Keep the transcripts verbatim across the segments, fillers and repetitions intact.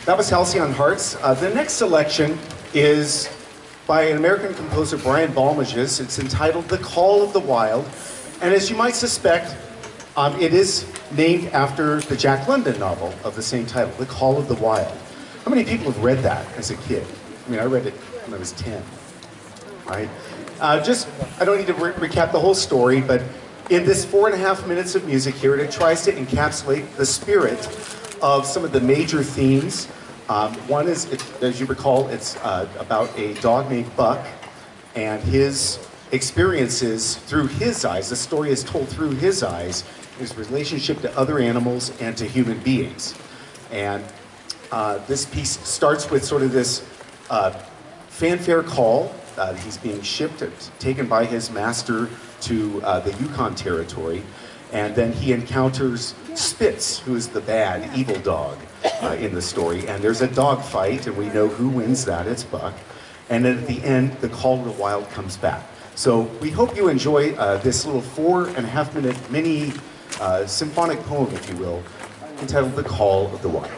That was Halcyon Hearts. Uh, the next selection is by an American composer, Brian Balmages. It's entitled The Call of the Wild. And as you might suspect, um, it is named after the Jack London novel of the same title, The Call of the Wild. How many people have read that as a kid? I mean, I read it when I was ten, right? Uh, just, I don't need to re recap the whole story, but in this four and a half minutes of music here, it tries to encapsulate the spirit of some of the major themes. Um, one is, it, as you recall, it's uh, about a dog named Buck and his experiences through his eyes. The story is told through his eyes, his relationship to other animals and to human beings. And uh, this piece starts with sort of this uh, fanfare call. Uh, he's being shipped, taken by his master to uh, the Yukon Territory, and then he encounters Spitz, who is the bad, evil dog uh, in the story, and there's a dog fight, and we know who wins that, it's Buck, and then at the end, the Call of the Wild comes back. So we hope you enjoy uh, this little four and a half minute mini uh, symphonic poem, if you will, entitled The Call of the Wild.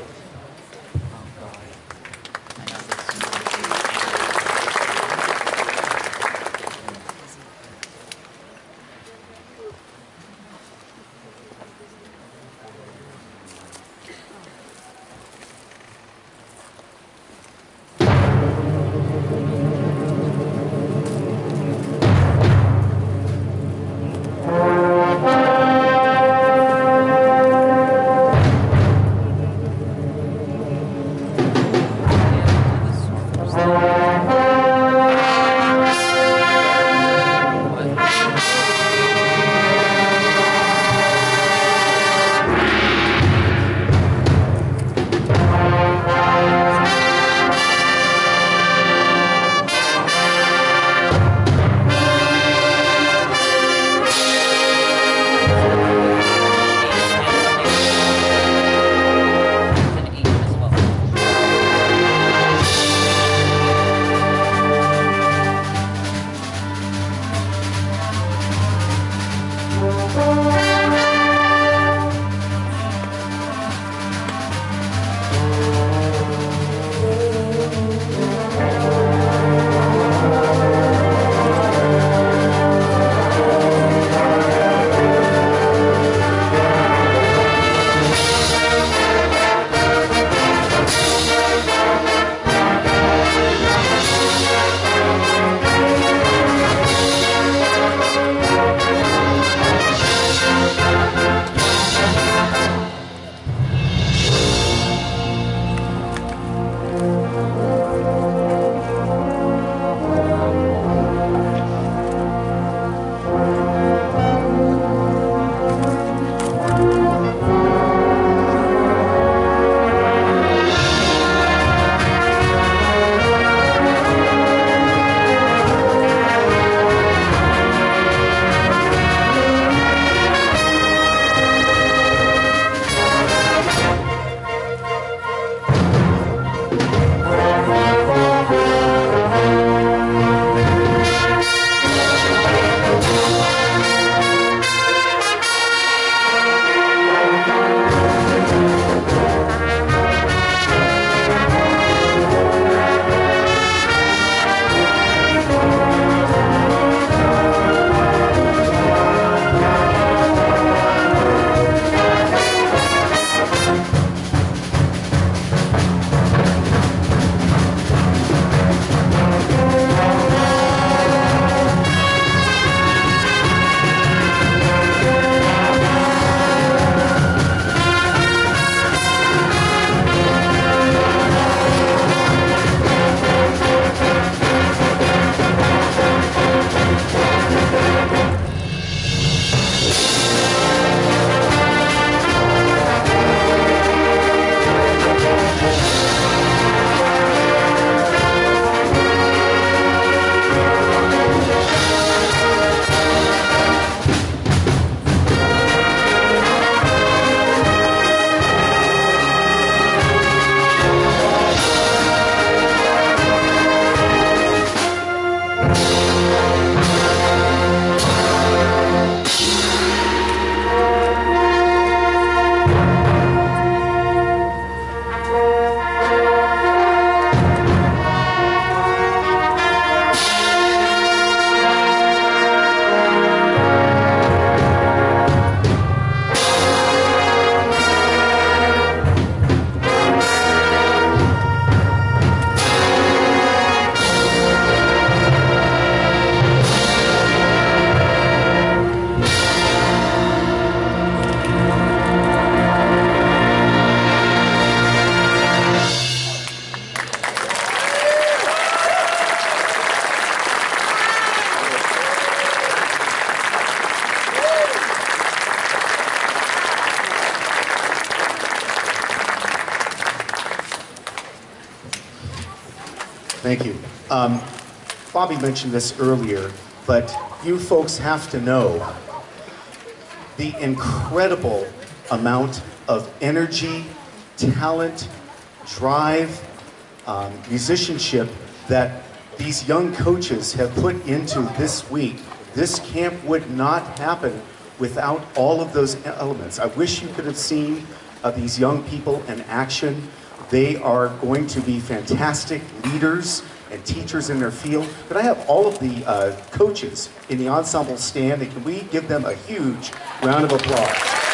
Thank you. Um, Bobby mentioned this earlier, but you folks have to know the incredible amount of energy, talent, drive, um, musicianship that these young coaches have put into this week. This camp would not happen without all of those elements. I wish you could have seen uh, these young people in action. They are going to be fantastic leaders and teachers in their field. Could I have all of the uh, coaches in the ensemble stand, and can we give them a huge round of applause?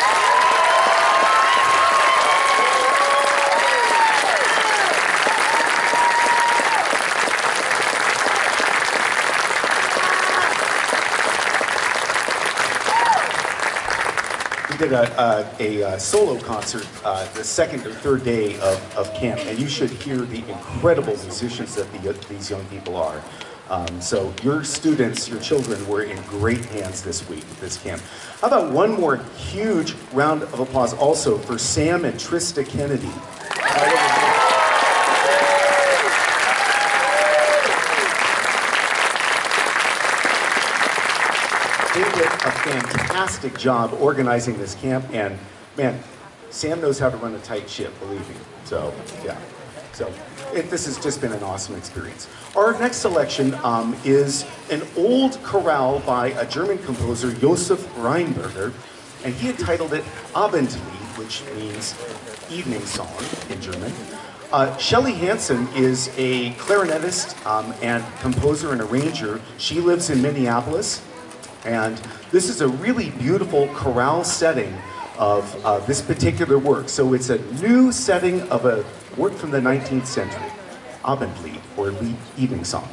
We did a, a, a, a solo concert uh, the second or third day of, of camp, and you should hear the incredible musicians that the, these young people are. Um, so your students, your children, were in great hands this week at this camp. How about one more huge round of applause also for Sam and Trista Kennedy. They did a fantastic job organizing this camp, and man, Sam knows how to run a tight ship, believe me. So, yeah. So, it, this has just been an awesome experience. Our next selection um, is an old chorale by a German composer, Josef Rheinberger, and he had titled it Abendlied, which means evening song in German. Uh, Shelley Hansen is a clarinetist um, and composer and arranger. She lives in Minneapolis. And this is a really beautiful chorale setting of uh, this particular work. So it's a new setting of a work from the nineteenth century, Abendlied, or Lied, evening song.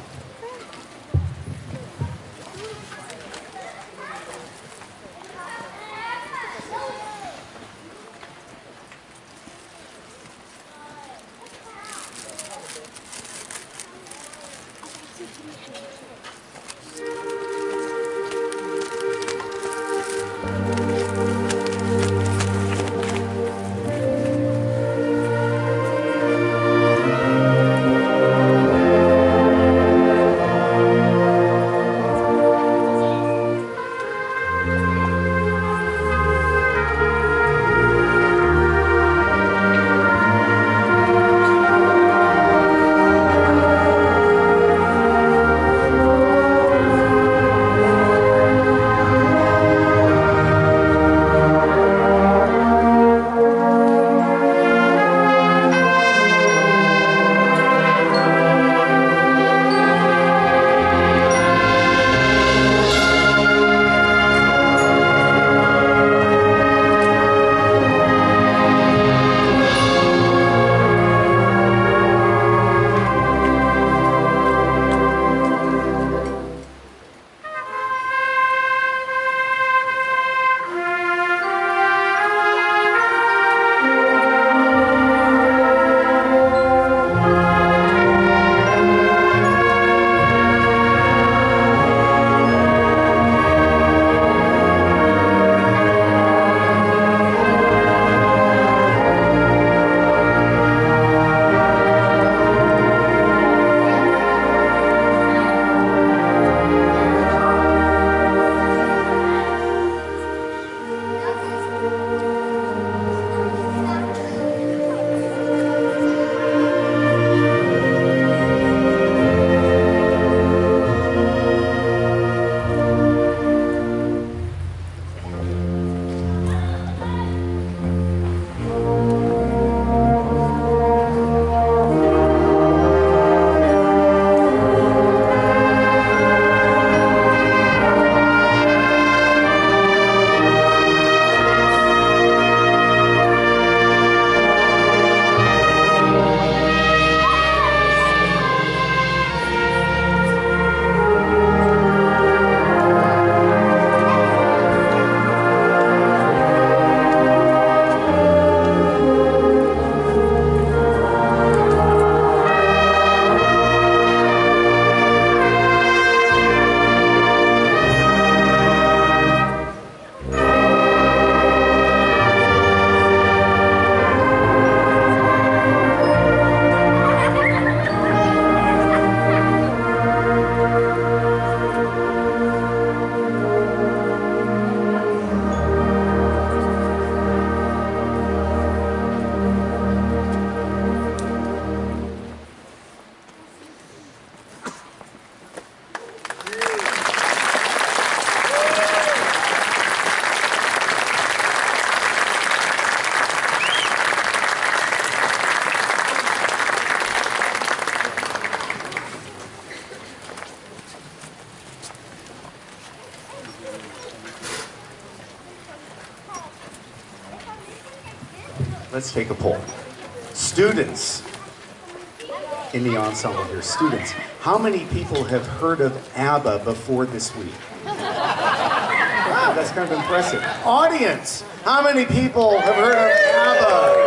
let's take a poll. Students in the ensemble here, students, how many people have heard of ABBA before this week? Wow, that's kind of impressive. Audience, how many people have heard of ABBA?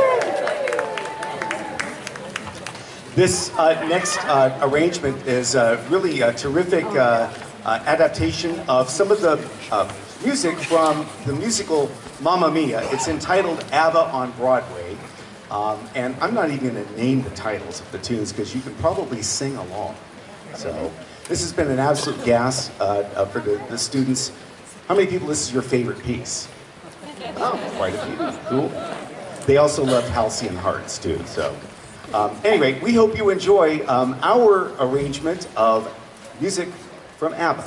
This uh, next uh, arrangement is uh, really a terrific uh, uh, adaptation of some of the uh, music from the musical Mamma Mia. It's entitled ABBA on Broadway. Um, and I'm not even going to name the titles of the tunes because you can probably sing along. So this has been an absolute gas uh, uh, for the, the students. How many people, this is your favorite piece? Oh, quite a few. Cool. They also love Halcyon Hearts too. So um, anyway, we hope you enjoy um, our arrangement of music from ABBA.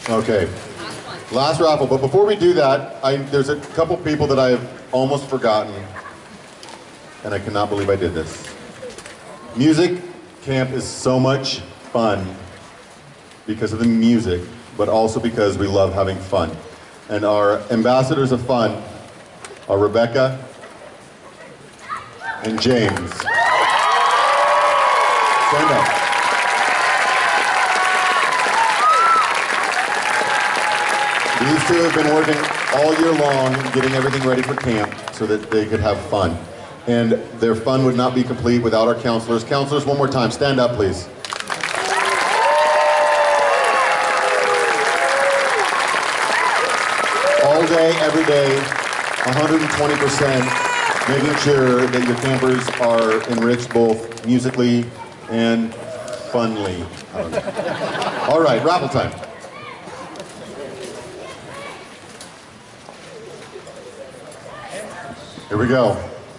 Okay. Last raffle, but before we do that, I, there's a couple people that I've almost forgotten, and I cannot believe I did this. Music camp is so much fun because of the music, but also because we love having fun. And our ambassadors of fun are Rebecca and James. Stand up. These two have been working all year long, getting everything ready for camp so that they could have fun. And their fun would not be complete without our counselors. Counselors, one more time, stand up, please. All day, every day, one hundred twenty percent, making sure that your campers are enriched both musically and funly. All right, raffle time. Here we go.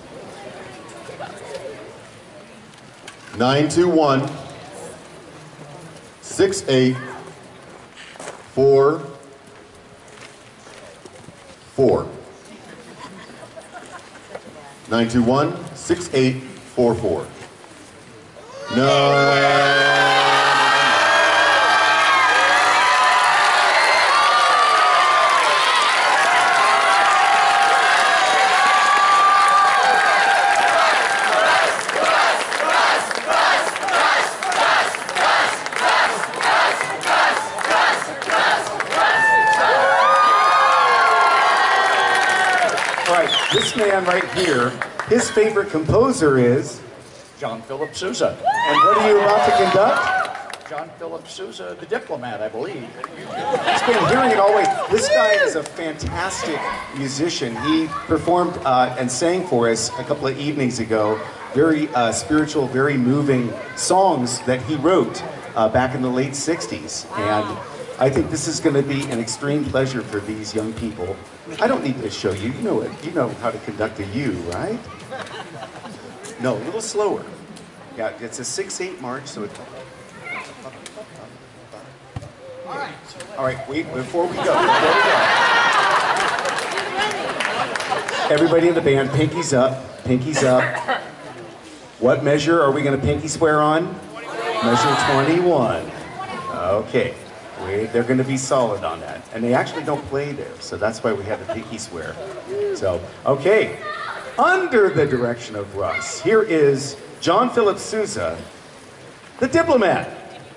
nine two one, six eight four four. nine two one, six eight four four. No. This man right here, his favorite composer is John Philip Sousa. And what are you about to conduct? John Philip Sousa, the diplomat, I believe. He's been hearing it all way. This guy is a fantastic musician. He performed uh, and sang for us a couple of evenings ago. Very uh, spiritual, very moving songs that he wrote uh, back in the late sixties. And I think this is going to be an extreme pleasure for these young people. I don't need to show you. You know it. You know how to conduct a U, right? No, a little slower. Yeah, it's a six eight march, so it. All right. All right. Wait. Before we go. Before we go. Everybody in the band, pinkies up. Pinkies up. What measure are we going to pinky swear on? Measure twenty-one. Okay. We, they're going to be solid on that. And they actually don't play there, so that's why we have the pinky swear. So, okay. Under the direction of Russ, here is John Philip Sousa, the diplomat.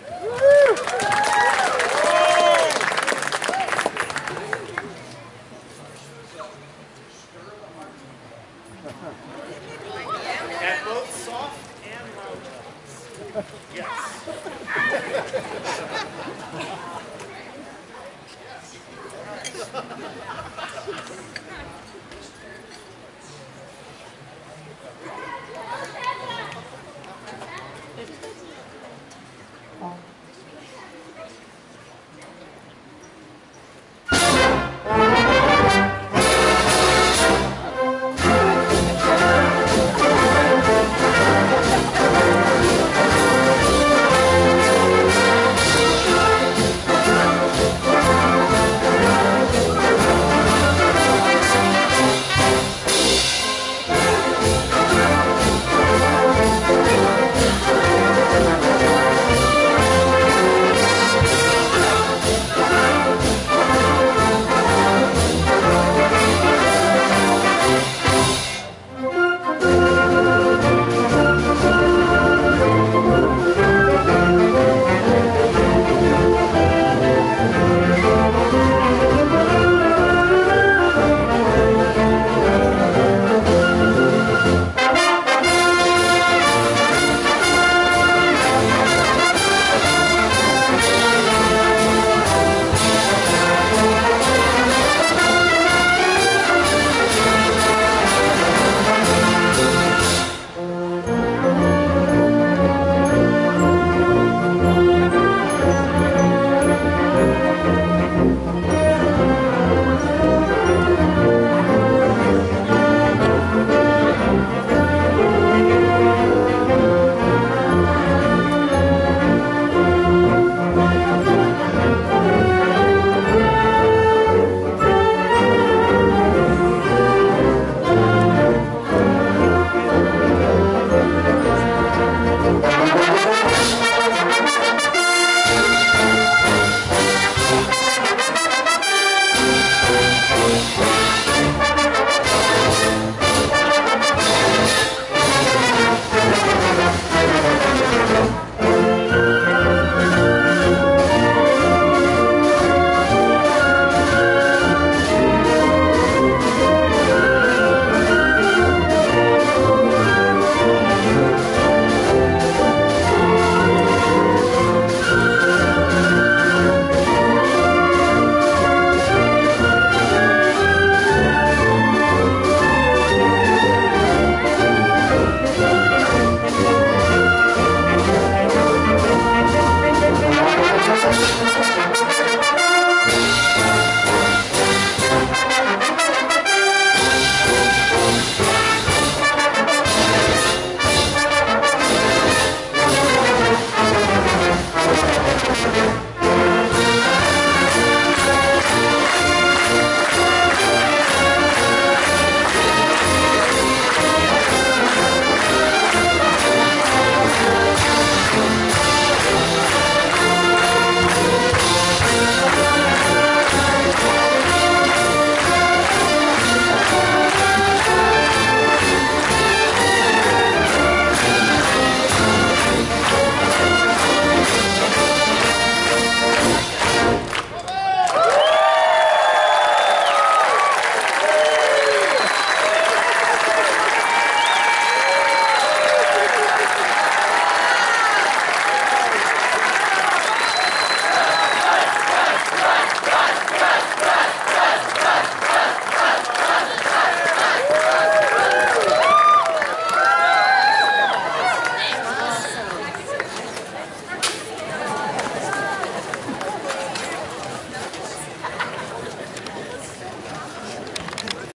And both soft and loud. Yes.